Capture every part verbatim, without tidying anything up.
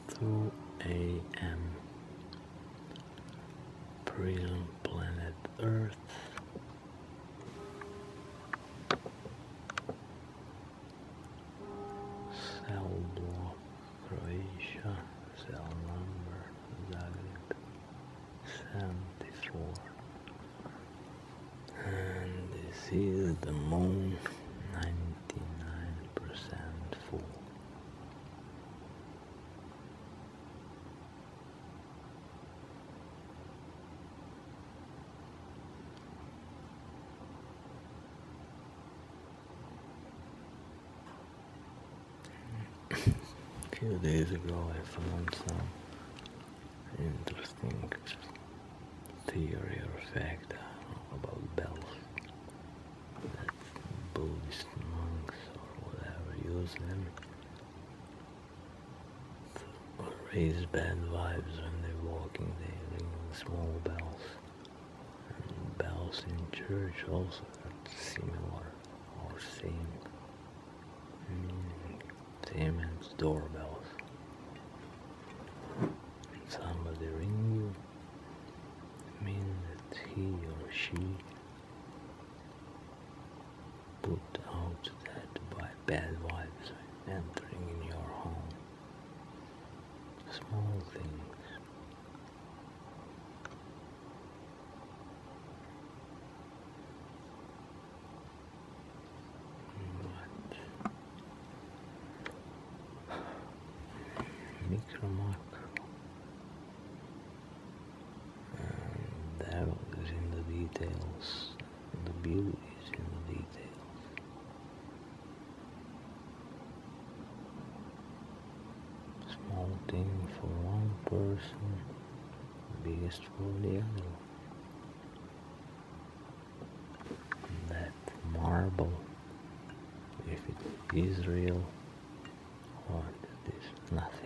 two A M Prison Planet Earth. Cell block Croatia. Cell number Zagreb seventy-four. And this is the moon, ninety-nine percent full. A few days ago I found some interesting theory or fact about bells that Buddhist monks or whatever use them to raise bad vibes when they're walking. They ring small bells, and bells in church also are similar or same meaning, same as doorbells. Somebody ring you, mean that he or she put out that by bad vibes entering in your home. Small things. But micro macro. And the devil is in the details. The beauty is in the details. Small thing for one person, biggest for the other. And that marble, if it is real, what it is nothing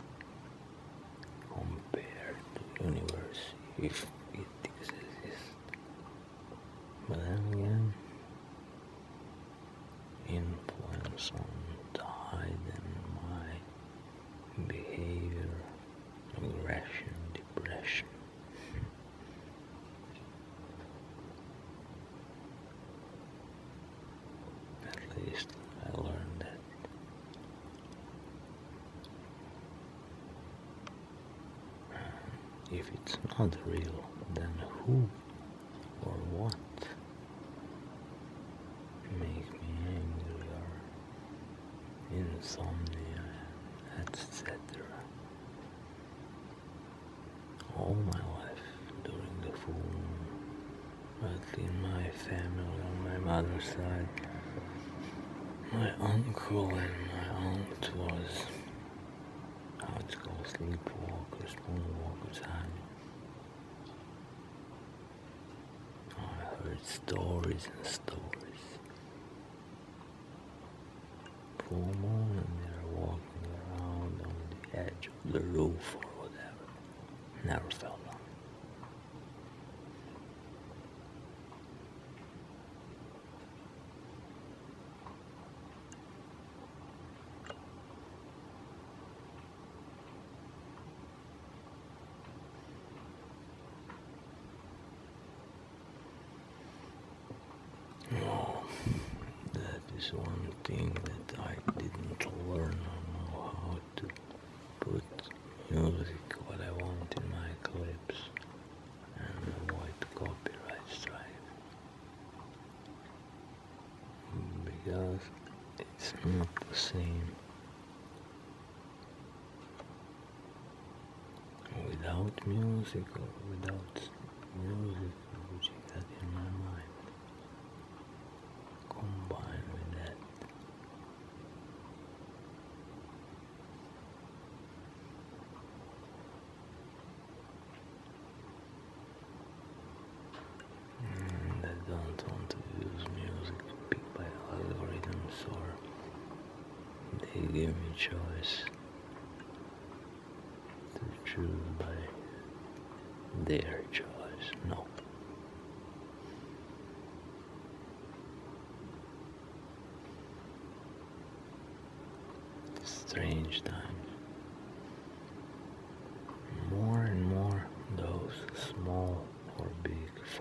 compared to the universe if it exists. But then again, influence on tide and my behavior, aggression, depression. At least I learned that. If it's not real, then who or what make me angry or insomnia, et cetera. All my life during the full moon, but in my family on my mother's side, my uncle and my aunt was how it's called sleepwalkers, moonwalkers, honey. I heard stories and stories. Full moon and they're walking around on the edge of the roof or whatever. Never fell down. No, that is one thing that I didn't learn or know how to put music what I want in my clips and avoid copyright strike. Because it's not the same without music or without music which I got in my mind. Combined with that, and I don't want to use music picked by algorithms or they give me choice to choose by their choice. No. Strange times.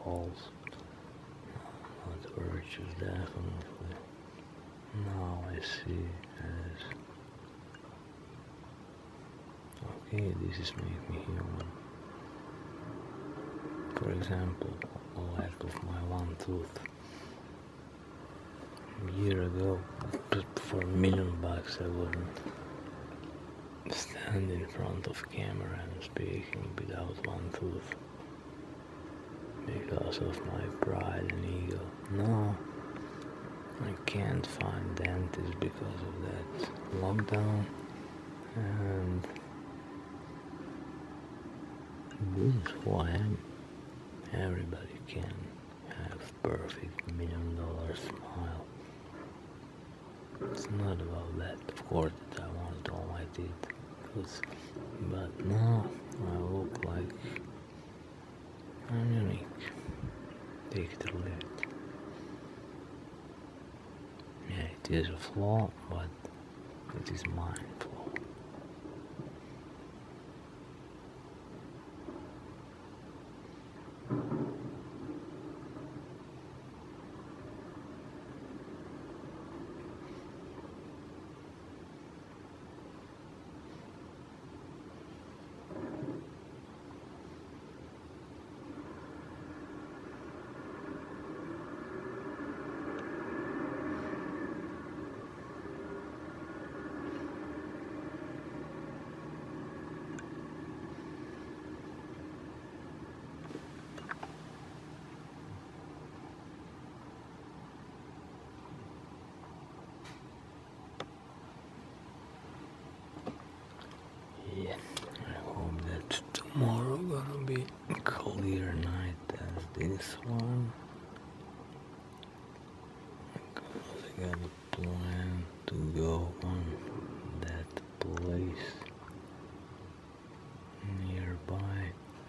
false. Not virtues, definitely. Now I see as, okay, this is make me human. For example, a lack of my one tooth. A year ago, for a million bucks, I wouldn't stand in front of camera and speaking without one tooth because of my pride and ego. No, I can't find dentists because of that lockdown, and this is who I am. Everybody can have perfect million dollar smile. It's not about that. Of course that I want all my teeth, but now I look like I'm unique. Take it or leave it. Yeah, it is a flaw, but it is mine flaw. Yeah, I hope that tomorrow gonna be a clear night as this one. Because I got a plan to go on that place nearby,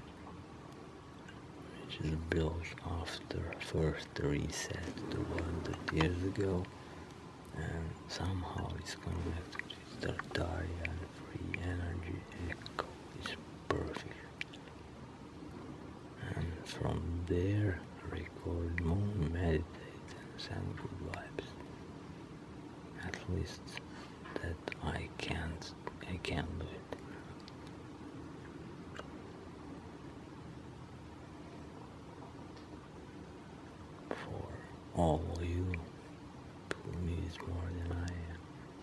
which is built after first reset two hundred years ago, and somehow it's connected with Tartaria and free energy. Echo is perfect, and from there record moon, meditate and send good vibes. At least that I can't I can't do it. For all of you who needs more than I am.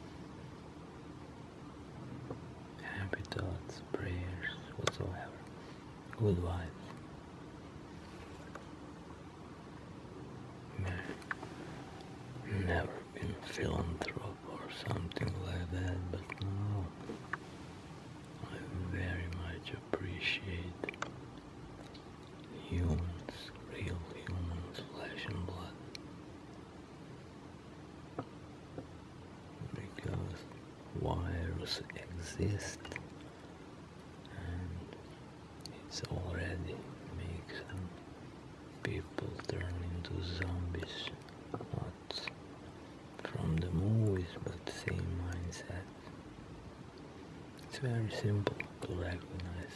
Happy thoughts, prayers, whatsoever. Good vibes. Never been philanthrope or something like that, but now I very much appreciate humans, real humans, flesh and blood. Because virus exist and it's already makes some people turn into zombies, not from the movies but same mindset. It's very simple to recognize.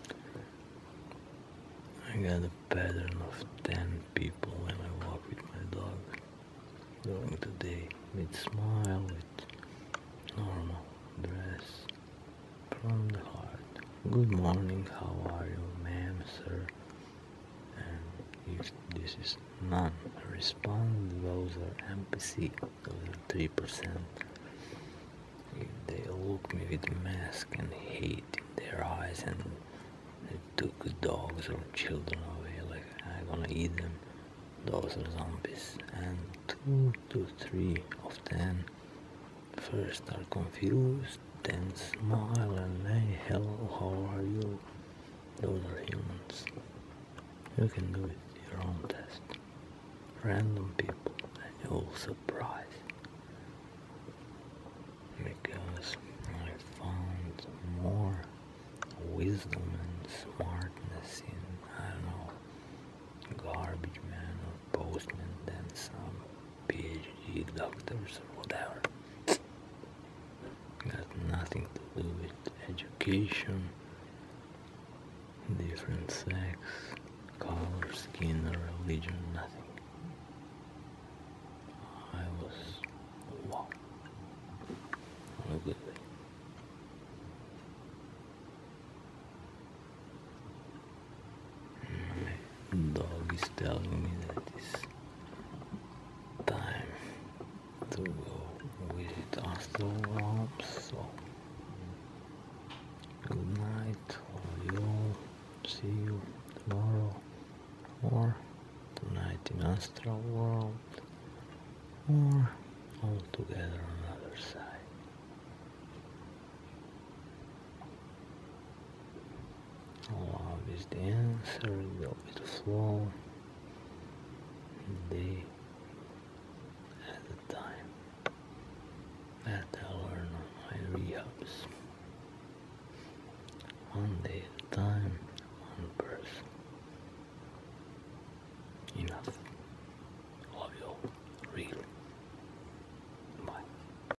I got a pattern of ten people when I walk with my dog during the day, with smile, with normal dress, from the heart. Good morning, how are you, ma'am, sir? And if this is none respond, those are N P C, those are three percent. If they look me with a mask and hate in their eyes and they took dogs or children away like I'm gonna eat them, those are zombies. And two to three of ten first are confused, then smile and hey, hello, how are you? Those are humans. You can do it, your own test. Random people and you'll surprise. Because I found more wisdom and smartness in, I don't know, garbage man or postman than some PhD doctors or whatever. Got nothing to do with education, different sex, color, skin, or religion, nothing. I was, wow, on a good way. My dog is telling me that it's time to go visit astral realms, so good night, all you all. See you tomorrow, or tonight in astral world, or all together on the other side. Love is the answer, go with the flow, day at a time. That I learned on my rehabs. One day at a time, one person. Enough.